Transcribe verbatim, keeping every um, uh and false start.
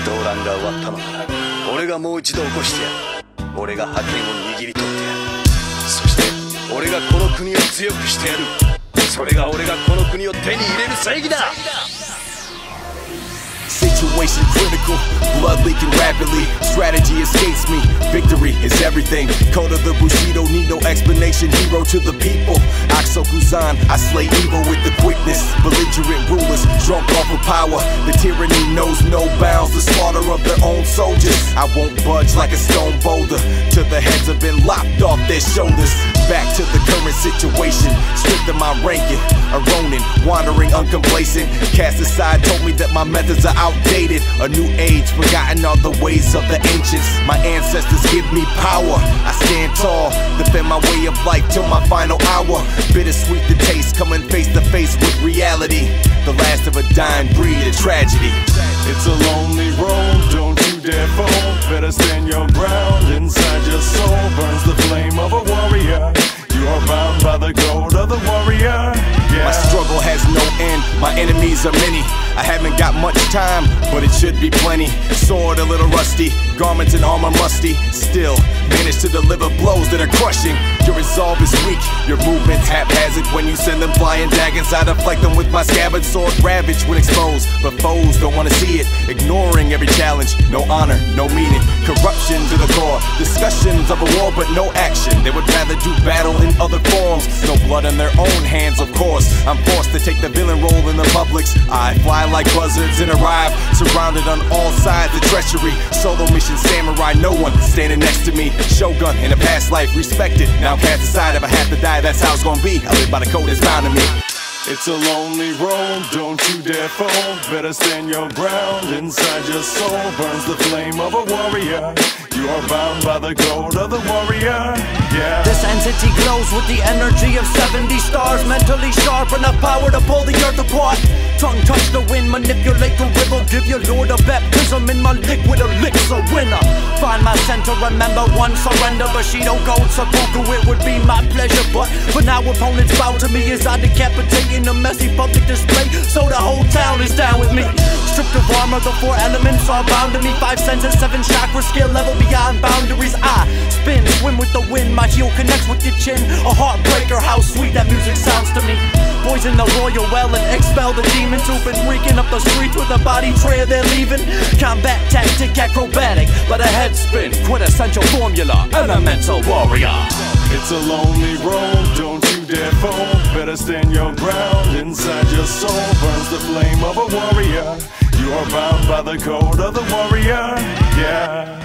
動乱が終わったのなら俺がもう一度起こしてやる。俺が覇権を握り取ってやる。そして俺がこの国を強くしてやる。それが俺がこの国を手に入れる正義だ。 Situation critical, blood leaking rapidly. Strategy escapes me, victory is everything. Code of the Bushido, need no explanation. Hero to the people. Aksokuzan, I slay evil with the quickness. Belligerent rulers, drunk off of power. The tyranny knows no bounds. The slaughter of their own soldiers. I won't budge like a stone boulder till the heads have been lopped off their shoulders. Back to the current situation, stripped of my ranking. A Ronin, wandering uncomplacent. Cast aside, told me that my methods are outdated. A new age, forgotten all the ways of the ancients. My ancestors give me power. I stand tall, defend my way of life till my final hour. Bittersweet the taste, coming face to face with reality. The last of a dying breed, a tragedy. It's a lonely road, don't you dare fall. Better stand your ground, inside your soul burns the flame of a warrior. You are bound by the code of the warrior. Yeah. My struggle has no end, my enemies are many. I haven't got much time, but it should be plenty. Sword a little rusty, garments and armor musty. Still, manage to deliver blows that are crushing. Your resolve is weak, your movements haphazard. When you send them flying daggers, I deflect them with my scabbard. Sword ravaged when exposed, but foes don't wanna see it. Ignoring every challenge, no honor, no meaning. Corruption to the core, discussions of a war but no action. They would rather do battle in other forms. No blood in their own hands, of course. I'm forced to take the villain role in the public's. I fly like buzzards and arrive, surrounded on all sides of treachery. Solo mission samurai, no one standing next to me. Shogun in a past life, respected. Now cast aside, if I have to die, that's how it's gonna be. I live by the code that's bound to me. It's a lonely road, don't you dare fall. Better stand your ground, inside your soul burns the flame of a warrior. You are bound by the code of the warrior. Yeah. This entity glows with the energy of seventy stars. Mentally sharp, enough power to pull the earth apart. Tongue touch the wind, manipulate the river. Give your lord a baptism in my liquid elixir winner. Find my center, remember one surrender. Bushido gold seppuku, it would be my pleasure. But for now opponents bow to me as I decapitate in a messy public display. So the whole town is down with me. Stripped of armor, the four elements are bound to me. Five senses, seven chakras, skill level beyond boundaries. I spin, swim with the wind. My heel connects with your chin. A heartbreaker, how sweet that music sounds to me. Poison the royal well and expel the demons who've been reeking up the streets with a body trail they're leaving. Combat tactic, acrobatic, let a head spin. Quintessential formula, elemental warrior. It's a lonely road, don't you dare fall. Better stand your ground, inside your soul burns the flame of a warrior. You are bound by the code of the warrior. Yeah.